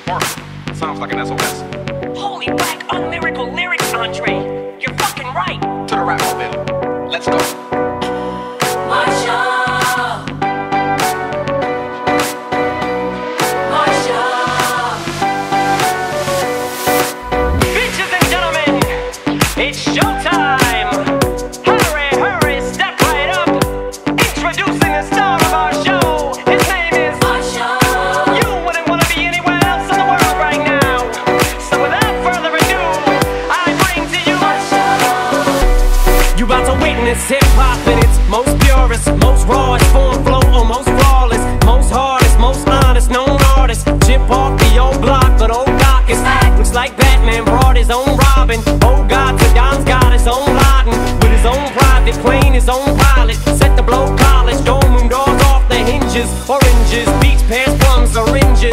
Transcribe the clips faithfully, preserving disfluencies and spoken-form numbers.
Morpher. Sounds like an S O S. Holy whack, unlyrical lyrics, Andre. You're fucking right. To the rap mobile. Let's go. Marsha. Marsha. Bitches and gentlemen, it's showtime. Hurry, hurry, step right up. Introducing the star of our show. His name is Marsha. You wouldn't want to be anywhere else in the world right now. So without further ado, I bring to you Marsha. You about to witness hip-hop in its most purest, most rawest form, flow almost flawless, most hardest, most honest, known artist. Chip off the old block, but old Doc is back. Looks like Batman brought his own Robin. Oh God, Saddam's got his own Laden, with his own private plane, his own pilot. Set to blow college, dome room doors off the hinges. Oranges, beach pants, plums, oranges.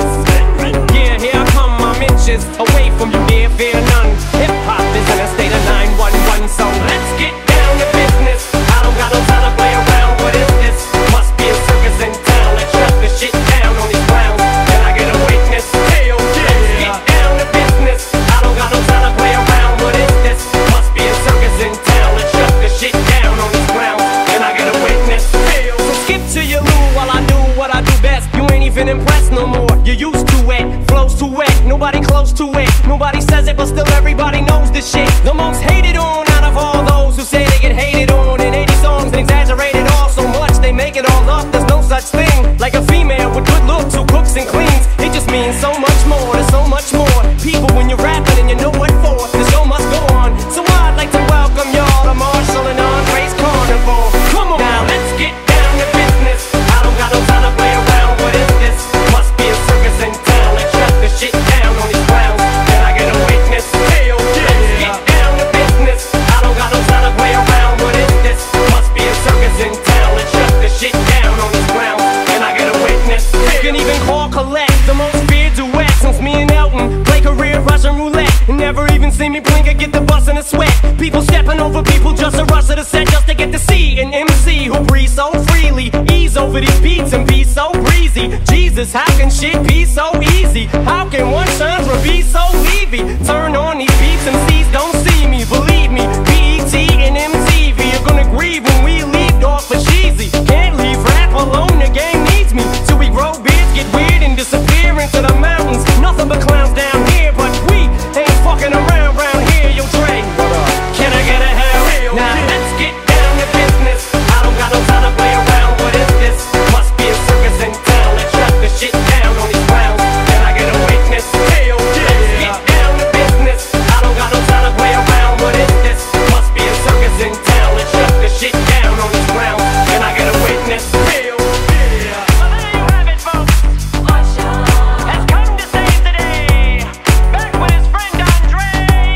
Yeah, here I come, I'm inches away from you, dear, fear none. Hip-hop is in a state of nine one one, so let's get down to business. I don't got no time to play around, what is this? Must be a circus in town, let's shut the shit down on these clowns. Can I get a witness? Hell yeah! Let's get down to business. I don't got no time to play around, what is this? Must be a circus in town, let's shut the shit down on these clowns. Can I get a witness? Hell. So skip to your loo while I do what I do best. You ain't even impressed no more, you're used to it. Flows too wet, nobody close to it. Nobody says it, but still everybody knows this shit. The most hated on out of all those who say they get hated on in eighty songs and exaggerated all so much they make it all up. There's no such thing like a female with good looks who cooks and cleans. It just means so much more, there's so much more people when you're rapping and you know what for. The show must go on, so I'd like to welcome y'all to Marshall and Andre's Carnival. Come on, now let's get down to business. I don't got no time to play around, what is this? Must be a circus in town, let's shut the shit down on these clowns. Can I get a witness? Hell yeah! Let's get down to business. I don't got no time to play around, what is this? Must be a circus in town, let's shut the shit down on these clowns. Can I get a witness? You can even call collect the most feared duet since me and Elton play career Russian roulette. And never even see me blink or get the bus in a sweat. People stepping over people just to rush to the set just to get to see an M C who breathes so freely. Ease over these beats and be so breezy. Jesus, how can shit be so easy? How can one genre be so leavy? Turn on these beats and C's don't see me. Believe me, B E T and M T V are gonna grieve when we leave off for cheesy. Can't leave rap alone, the game needs me. So we grow beards, get weird and disappear into the mountains. Nothing but clowns down here, but we ain't fucking around round here, yo Dre. Can I get a hell? Now let's get down to business. I don't got no time to play around, what is this? Must be a circus in town, let's shut the shit down on these clowns. Can I get a witness? Hell yeah! Let's get down to business. I don't got no time to play around, what is this? Must be a circus in town, let's shut the shit down on these clowns. Can I get a witness? Hell yeah! Well, there you have it, folks. Marsha has come to save the day, back with his friend Andre,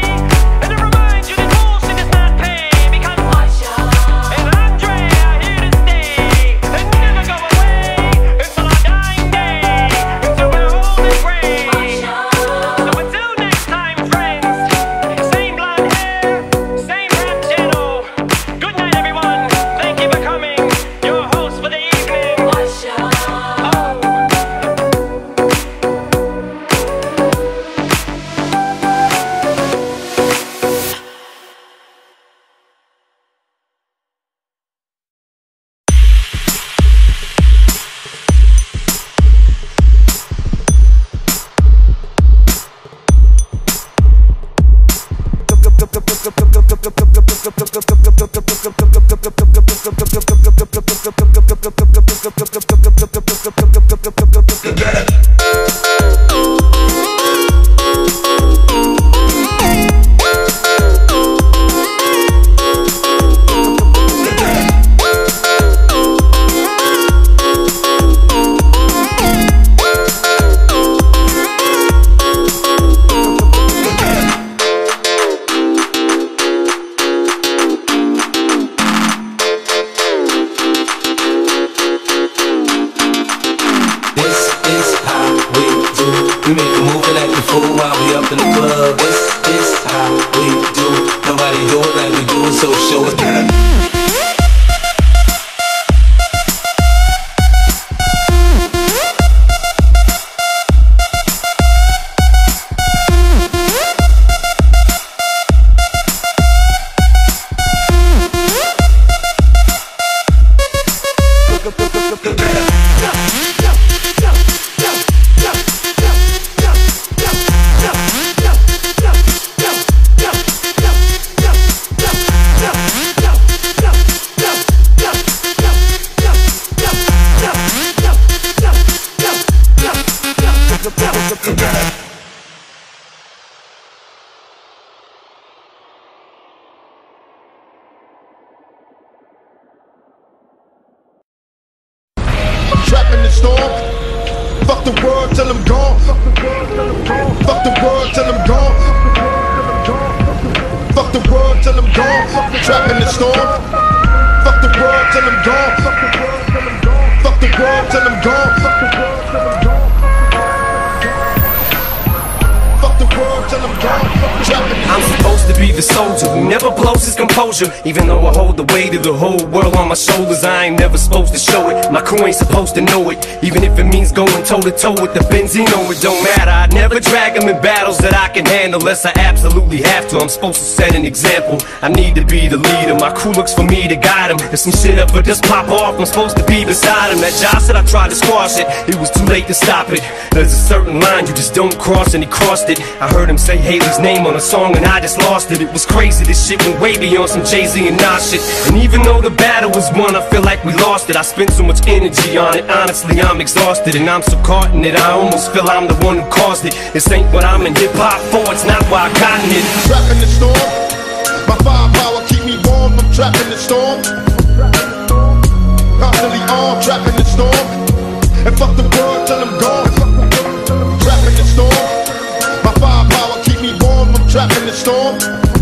and to remind you that bullshit does not pay, because Marsha and Andre are here to stay and never go away until our dying day, until we're old and gray. So until next time, friends, same blonde hair, same rap channel. Good night, everyone. Thank you for coming. Your host for the evening, Marsha. Oh. We make a move and act a fool while we up in the club. This is how we do. Nobody do it like we do it, so show us that. Trapped in the storm. Fuck the world till I'm gone. Fuck the world till I'm gone. Fuck the world till I'm gone. Trapped in the storm. Fuck the world till I'm gone. Fuck the world till I'm gone. Fuck the world till I'm gone. I'm supposed to be the soldier who never blows his composure. Even though I hold the weight of the whole world on my shoulders, I ain't never supposed to show it. My crew ain't supposed to know it. Even if it means going toe to toe with the Benzino, it don't matter. I'd never drag them in battles that I can handle unless I absolutely have to. I'm supposed to set an example. I need to be the leader. My crew looks for me to guide them. If some shit ever just pop off, I'm supposed to be beside him. That Josh said I tried to squash it. It was too late to stop it. There's a certain line you just don't cross, and he crossed it. I heard him say Haley's name on a song and I just lost it. It was crazy, this shit went way beyond some Jay-Z and Nas shit. And even though the battle was won, I feel like we lost it. I spent so much energy on it, honestly I'm exhausted. And I'm so caught in it, I almost feel I'm the one who caused it. This ain't what I'm in hip-hop for, it's not why I gotten it. Trapped in the storm. My firepower keep me warm, I'm trapped in the storm. Constantly armed, trapped in the storm. And fuck the world till I'm gone. Trapped in the storm. My firepower keep me warm, I'm trapped in the storm.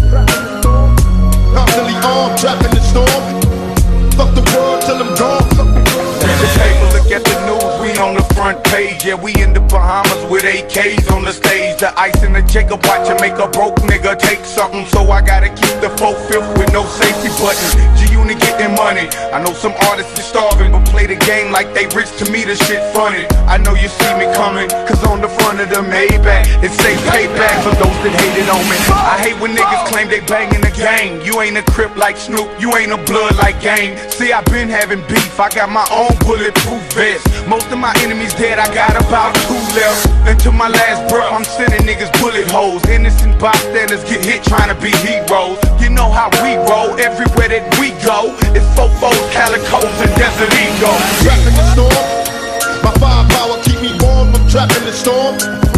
Constantly armed, trapped in the storm. Fuck the world till I'm gone. Take a look at the news, we on the front page. Yeah, we in the Bahamas with A Ks on the stage. The ice in the Jacob watch and make a broke nigga take something. So I gotta keep the four-fifth with no safety button. G-Unit getting money. I know some artists is starving, but play the game like they rich. To me, the shit funny. I know you see me coming, cause on the front of the Maybach it say payback for those that hated on me. I hate when niggas claim they banging the gang. You ain't a Crip like Snoop, you ain't a blood like Game. See, I been having beef, I got my own bulletproof vest. Most of my enemies dead, I got about two left. Until my last breath, I'm sending niggas bullet holes. Innocent bystanders get hit trying to be heroes. You know how we roll, everywhere that we go. It's fofos, calicos, and desert egos. Trapped in the storm. My firepower keep me warm, I'm trapped in the storm.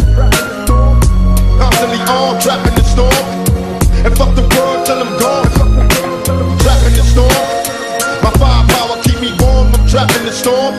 Constantly armed, trapped in the storm. And fuck the world till I'm gone. Trapped in the storm. My firepower keep me warm, I'm trapped in the storm.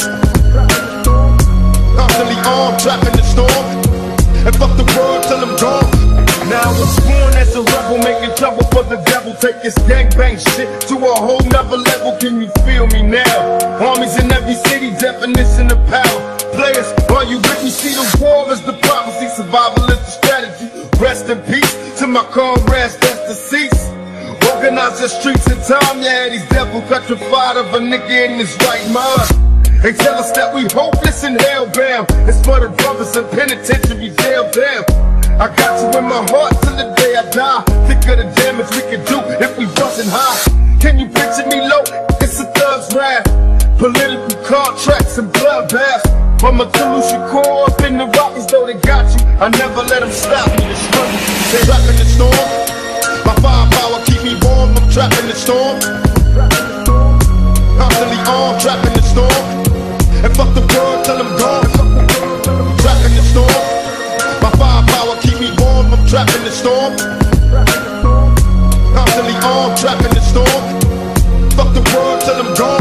Constantly armed, trapped in the storm. And fuck the world till I'm gone. Now I was born as a rebel, making trouble for the devil. Take this gangbang shit to a whole nother level. Can you feel me now? Armies in every city, definition of power. Players, are you with me? See the war is the prophecy, survival is the strategy. Rest in peace to my comrades that's deceased. Organize the streets in time, yeah, these devils petrified of a nigga in his right mind. They tell us that we hopeless and hellbound. It's for the brothers in penitentiary jail down. I got you in my heart till the day I die. Think of the damage we could do if we wasn't high. Can you picture me low? It's a thug's rap. Political contracts and bloodbaths. From a Toulouse core up in the Rockies, though they got you. I never let them stop me to struggle. They trapped in the storm. My firepower keep me warm, I'm trapped in the storm. Constantly armed, trapped in the storm. And fuck the world till I'm gone. Trapped in the storm. My firepower keep me warm, I'm trapped in the storm. Constantly armed, trapped in the storm. Fuck the world till I'm gone.